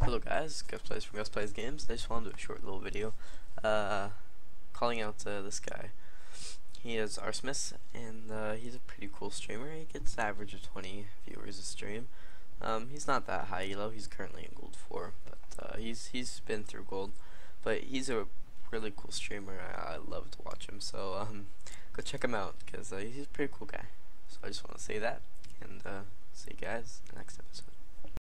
Hello guys, Gus Plays from Gus Plays Games. I just wanted to do a short little video calling out this guy. He is Arcemis, and he's a pretty cool streamer. He gets an average of 20 viewers a stream. He's not that high elo, he's currently in Gold 4, but he's been through Gold. But he's a really cool streamer. I love to watch him, so go check him out, because he's a pretty cool guy. So I just want to say that, and see you guys in the next episode.